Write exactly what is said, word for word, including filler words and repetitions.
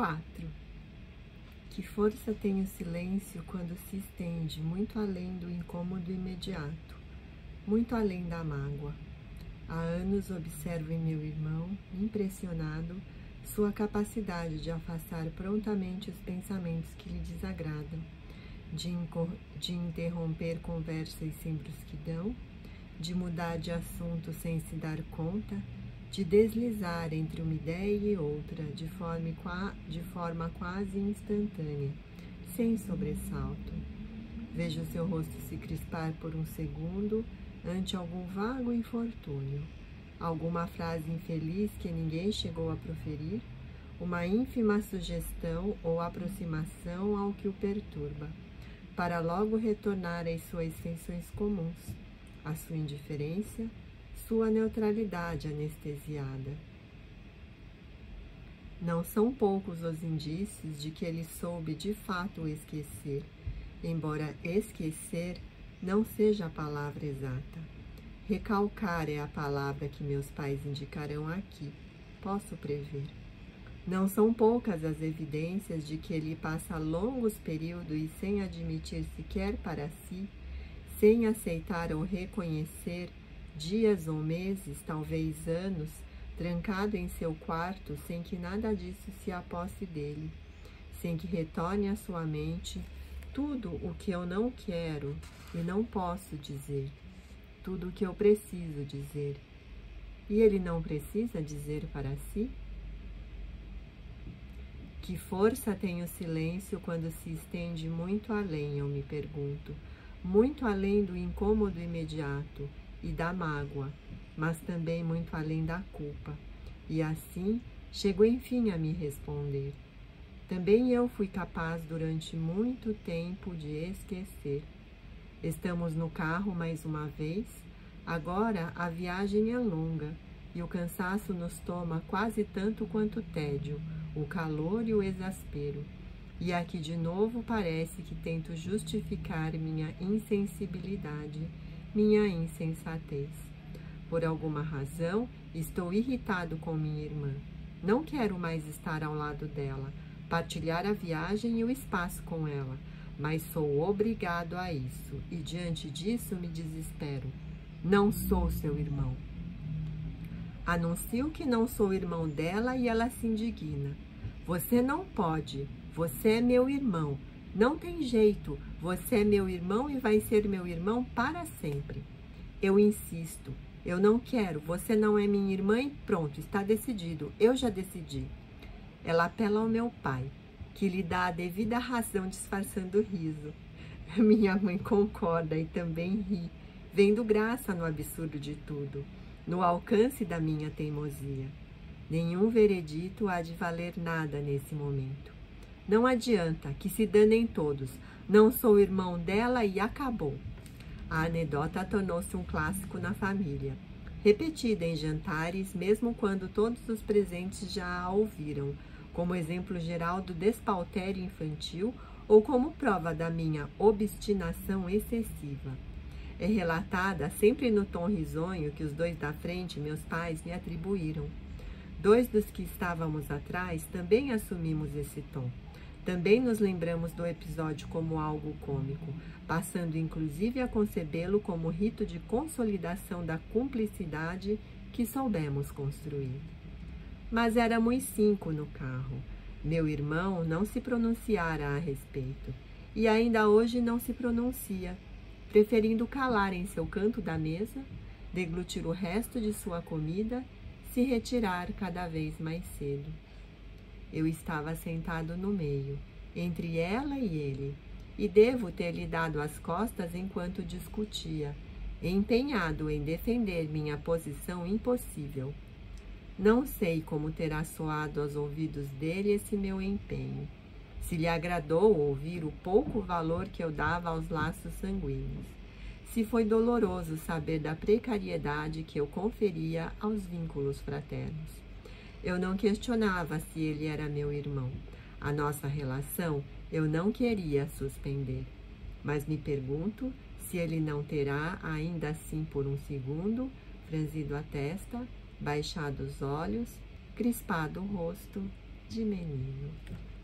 quatro. Que força tem o silêncio quando se estende muito além do incômodo imediato, muito além da mágoa. Há anos observo em meu irmão, impressionado, sua capacidade de afastar prontamente os pensamentos que lhe desagradam, de, de interromper conversas sem brusquidão, de mudar de assunto sem se dar conta, de deslizar entre uma ideia e outra de forma, de forma quase instantânea, sem sobressalto. Vejo seu rosto se crispar por um segundo ante algum vago infortúnio, alguma frase infeliz que ninguém chegou a proferir, uma ínfima sugestão ou aproximação ao que o perturba, para logo retornar às suas feições comuns, à sua indiferença, sua neutralidade anestesiada. Não são poucos os indícios de que ele soube de fato esquecer, embora esquecer não seja a palavra exata. Recalcar é a palavra que meus pais indicarão aqui, posso prever. Não são poucas as evidências de que ele passa longos períodos sem admitir sequer para si, sem aceitar ou reconhecer, dias ou meses, talvez anos, trancado em seu quarto sem que nada disso se aposse dele, sem que retorne à sua mente tudo o que eu não quero e não posso dizer, tudo o que eu preciso dizer. E ele não precisa dizer para si? Que força tem o silêncio quando se estende muito além, eu me pergunto, muito além do incômodo imediato e da mágoa, mas também muito além da culpa. E assim, chego enfim a me responder. Também eu fui capaz durante muito tempo de esquecer. Estamos no carro mais uma vez. Agora a viagem é longa e o cansaço nos toma quase tanto quanto o tédio, o calor e o exaspero. E aqui de novo parece que tento justificar minha insensibilidade, minha insensatez. Por alguma razão, estou irritado com minha irmã. Não quero mais estar ao lado dela, partilhar a viagem e o espaço com ela, mas sou obrigado a isso, e diante disso me desespero. Não sou seu irmão. Anuncio que não sou irmão dela e ela se indigna. Você não pode, você é meu irmão. Não tem jeito, você é meu irmão e vai ser meu irmão para sempre. Eu insisto, eu não quero, você não é minha irmã e pronto, está decidido, eu já decidi. Ela apela ao meu pai, que lhe dá a devida razão disfarçando o riso. Minha mãe concorda e também ri, vendo graça no absurdo de tudo, no alcance da minha teimosia. Nenhum veredito há de valer nada nesse momento. Não adianta, que se danem todos, não sou irmão dela e acabou. A anedota tornou-se um clássico na família, repetida em jantares, mesmo quando todos os presentes já a ouviram, como exemplo geral do despautério infantil ou como prova da minha obstinação excessiva. É relatada sempre no tom risonho que os dois da frente, meus pais, me atribuíram. Dois dos que estávamos atrás também assumimos esse tom. Também nos lembramos do episódio como algo cômico, passando inclusive a concebê-lo como rito de consolidação da cumplicidade que soubemos construir. Mas éramos cinco no carro. Meu irmão não se pronunciara a respeito, e ainda hoje não se pronuncia, preferindo calar em seu canto da mesa, deglutir o resto de sua comida, se retirar cada vez mais cedo. Eu estava sentado no meio, entre ela e ele, e devo ter-lhe dado as costas enquanto discutia, empenhado em defender minha posição impossível. Não sei como terá soado aos ouvidos dele esse meu empenho, se lhe agradou ouvir o pouco valor que eu dava aos laços sanguíneos, se foi doloroso saber da precariedade que eu conferia aos vínculos fraternos. Eu não questionava se ele era meu irmão. A nossa relação eu não queria suspender, mas me pergunto se ele não terá, ainda assim por um segundo, franzido a testa, baixado os olhos, crispado o rosto, de menino.